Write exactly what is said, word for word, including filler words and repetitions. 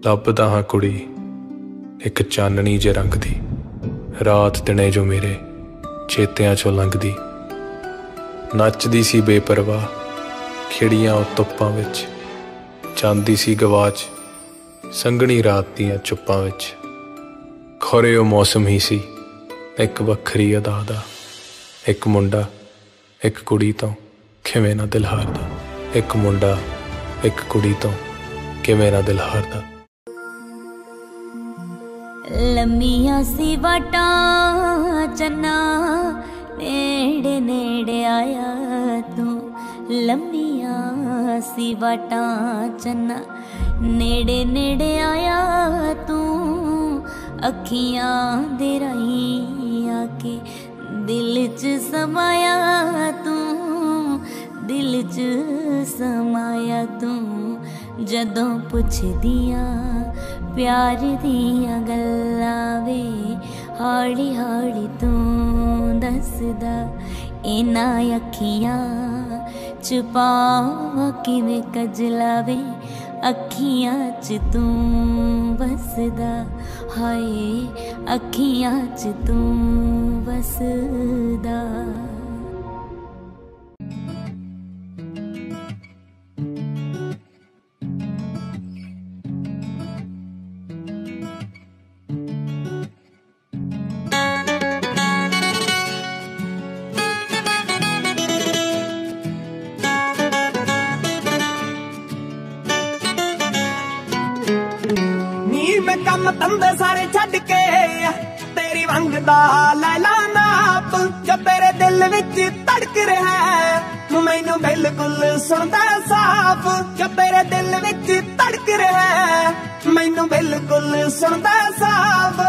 ਲੱਭਦਾ ਹਾਂ ਕੁੜੀ ਇੱਕ ਚਾਨਣੀ ਜੇ ਰੰਗ ਦੀ, ਰਾਤ ਦਿਨੇ ਜੋ ਮੇਰੇ ਚੇਤਿਆਂ ਚੋਂ ਲੰਘਦੀ। ਨੱਚਦੀ ਸੀ ਬੇਪਰਵਾਹ ਖਿੜੀਆਂ ਉਹ ਧੁੱਪਾਂ ਵਿੱਚ, ਜਾਂਦੀ ਸੀ ਗਵਾਚ ਸੰਘਣੀ ਰਾਤ ਦੀਆਂ ਚੁੱਪਾਂ ਵਿੱਚ। ਖੋਰੇ ਉਹ ਮੌਸਮ ਹੀ ਸੀ ਇੱਕ ਵੱਖਰੀ ਅਦਾ ਦਾ, ਇੱਕ ਮੁੰਡਾ ਇੱਕ ਕੁੜੀ ਤੋਂ ਕਿਵੇਂ ਨਾ ਦਿਲ ਹਾਰਦਾ, ਇੱਕ ਮੁੰਡਾ ਇੱਕ ਕੁੜੀ ਤੋਂ ਕਿਵੇਂ ਨਾ ਦਿਲ ਹਾਰਦਾ। ਲੰਮੀਆਂ ਸੀ ਵਾਟਾਂ ਚੰਨਾ ਨੇੜੇ ਨੇੜੇ ਆਇਆ ਤੂੰ, ਲੰਮੀਆਂ ਸੀ ਵਾਟਾਂ ਚੰਨਾ ਨੇੜੇ ਨੇੜੇ ਆਇਆ ਤੂੰ। ਅੱਖੀਆਂ ਦੇ ਰਾਹੀਂ ਆ ਕੇ ਦਿਲ 'ਚ ਸਮਾਇਆ ਤੂੰ, ਦਿਲ 'ਚ ਸਮਾਇਆ ਤੂੰ। ਜਦੋਂ ਪੁੱਛਦੀਆਂ प्यार दियां गल्लां वे हाड़ी हाड़ी तू दसदा, इन्हां अखियां छुपावां किवें कजला वे अखियां च तू बसदा। हाय अखियां च तू बसदा। कम धंधे सारे छड्ड के तेरी मंगदा लैला नाप, जो तेरे दिल विच धड़क रहा है मैनू बिल्कुल सुनदा साफ। जो तेरे दिल विच धड़क रहा है मैनू बिल्कुल सुनदा साफ।